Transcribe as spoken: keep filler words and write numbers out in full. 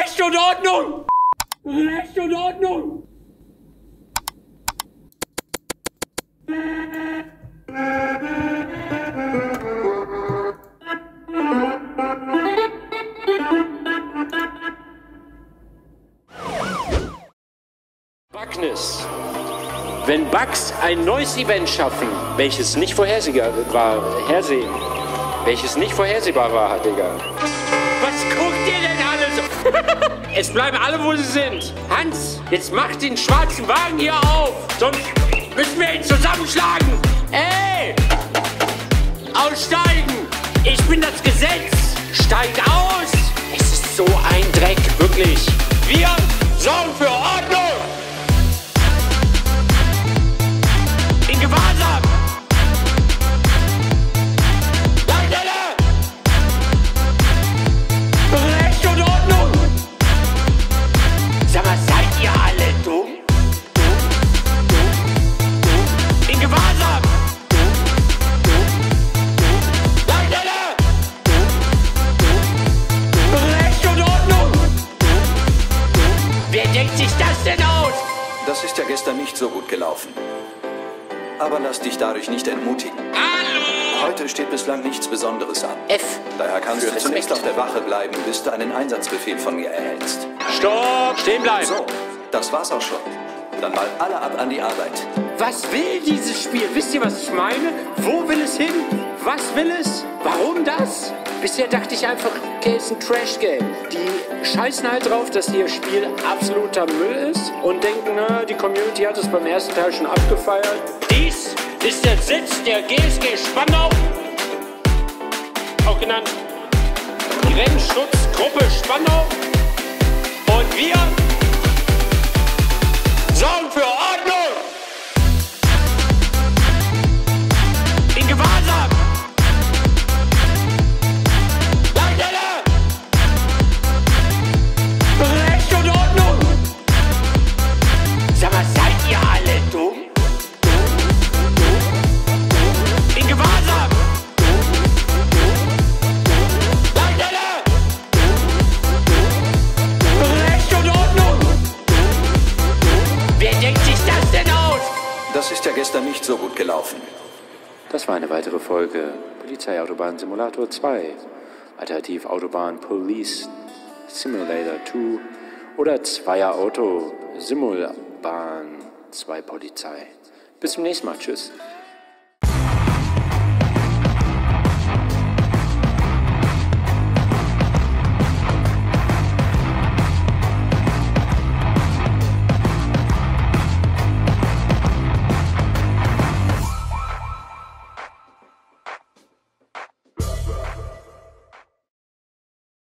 Recht und Ordnung! Recht und Ordnung! Bugness. Wenn Bugs ein neues Event schaffen, welches nicht vorhersehbar war, hersehen, welches nicht vorhersehbar war, Digga. Was guckt ihr denn alle so? Es bleiben alle, wo sie sind. Hans, jetzt mach den schwarzen Wagen hier auf, sonst müssen wir ihn zusammenschlagen. Ey! Aussteigen! Ich bin das Gesetz! Steig aus! Es ist so ein Dreck, wirklich. Wir sorgen für Ordnung! In Gewahrsam! Leitstelle! Recht und Ordnung! Sag mal, seid ihr alle dumm? In Gewahrsam! Leitstelle! Recht und Ordnung! Wer denkt sich das denn aus? Das ist ja gestern nicht so gut gelaufen. Aber lass dich dadurch nicht entmutigen. Hallo! Heute steht bislang nichts Besonderes an. F. Daher kannst Für du zunächst Respekt. auf der Wache bleiben, bis du einen Einsatzbefehl von mir erhältst. Stopp! Stehen bleiben! So, das war's auch schon. Dann mal alle ab an die Arbeit. Was will dieses Spiel? Wisst ihr, was ich meine? Wo will es hin? Was will es? Warum das? Bisher dachte ich einfach, okay, es ist ein Trash-Game. Die scheißen halt drauf, dass ihr Spiel absoluter Müll ist und denken, na, die Community hat es beim ersten Teil schon abgefeiert. Dies ist der Sitz der G S G Spandau, auch genannt Grenzschutzgruppe Spandau. Und wir sorgen für Ordnung! In Gewahrsam! Leitstelle! Recht und Ordnung! Sag mal, seid ihr alle dumm? In Gewahrsam! Leitstelle! Recht und Ordnung! Wer denkt sich das denn aus? Das ist ja gestern nicht so gut gelaufen. Das war eine weitere Folge Polizeiautobahn Simulator zwei, Alternativ Autobahn Police Simulator zwei oder Zweier Auto Simulbahn zwei Polizei. Bis zum nächsten Mal. Tschüss.